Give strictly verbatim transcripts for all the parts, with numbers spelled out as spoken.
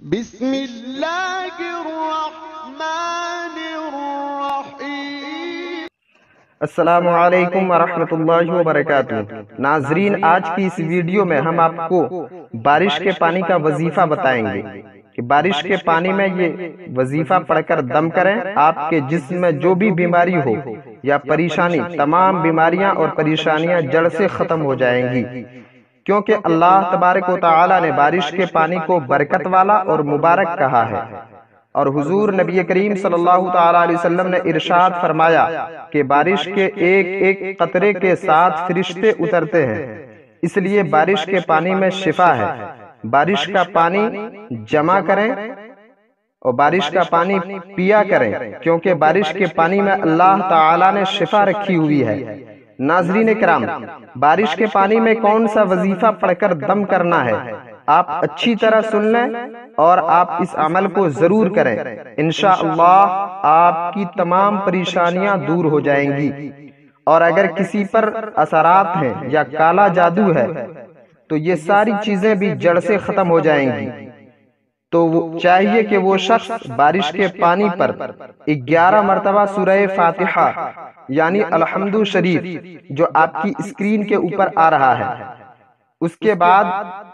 بسم اللہ الرحمن الرحیم۔ السلام علیکم ورحمۃ اللہ وبرکاتہ۔ ناظرین، آج کی اس ویڈیو میں ہم آپ کو بارش کے پانی کا وظیفہ بتائیں گے کہ بارش کے پانی میں یہ وظیفہ پڑھ کر دم کریں، آپ کے جسم میں جو بھی بیماری ہو یا پریشانی، تمام بیماریاں اور پریشانیاں جڑ سے ختم ہو جائیں گی، کیونکہ اللہ تبارک و تعالی نے بارش کے پانی کو برکت والا اور مبارک کہا ہے، اور حضور نبی کریم صلی اللہ تعالی علیہ وسلم نے ارشاد فرمایا کہ بارش کے ایک ایک قطرے کے ساتھ فرشتے اترتے ہیں، اس لیے بارش کے پانی میں شفا ہے۔ بارش کا پانی جمع کریں اور بارش کا پانی پیا کریں، کیونکہ بارش کے پانی میں اللہ تعالی نے شفا رکھی ہوئی ہے۔ ناظرین کرام، بارش کے پانی میں کون سا وظیفہ پڑھ کر دم کرنا ہے، آپ اچھی طرح سن لیں اور آپ اس عمل کو ضرور کریں۔ انشاءاللہ آپ کی تمام پریشانیاں دور ہو جائیں گی، اور اگر کسی پر اثرات ہیں یا کالا جادو ہے تو یہ ساری چیزیں بھی جڑ سے ختم ہو جائیں گی۔ تو وہ چاہیے کہ وہ شخص بارش کے پانی پر گیارہ مرتبہ سورہ فاتحہ یعنی الحمد شریف جو آپ کی اسکرین کے اوپر آ رہا ہے، اس کے بعد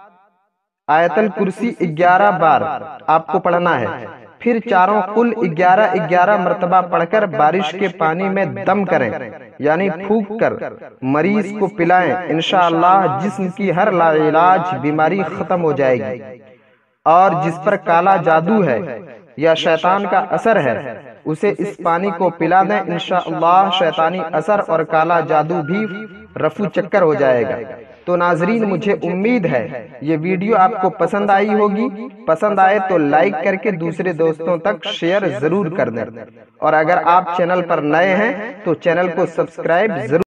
آیت الکرسی گیارہ بار آپ کو پڑھنا ہے، پھر چاروں قل گیارہ گیارہ مرتبہ پڑھ کر بارش کے پانی میں دم کریں یعنی پھونک کر مریض کو پلائیں۔ انشاءاللہ جسم کی ہر لاعلاج بیماری ختم ہو جائے گی، اور جس پر کالا جادو ہے یا شیطان کا اثر ہے اسے اس پانی کو پلا دیں، انشاءاللہ شیطانی اثر اور کالا جادو بھی رفو چکر ہو جائے گا۔ تو ناظرین، مجھے امید ہے یہ ویڈیو آپ کو پسند آئی ہوگی، پسند آئے تو لائک کر کے دوسرے دوستوں تک شیئر ضرور کر دیں، اور اگر آپ چینل پر نئے ہیں تو چینل کو سبسکرائب ضرور